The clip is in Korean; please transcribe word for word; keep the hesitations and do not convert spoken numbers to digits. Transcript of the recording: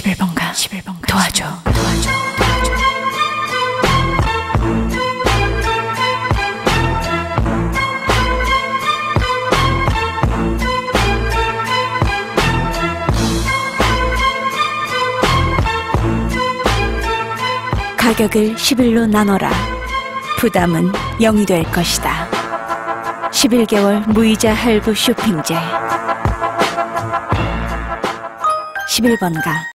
십일 번가 십일 번가 도와줘 도와줘 가격을 십일로 나눠라. 부담은 영이 될 것이다. 십일 개월 무이자 할부 쇼핑제. 십일 번가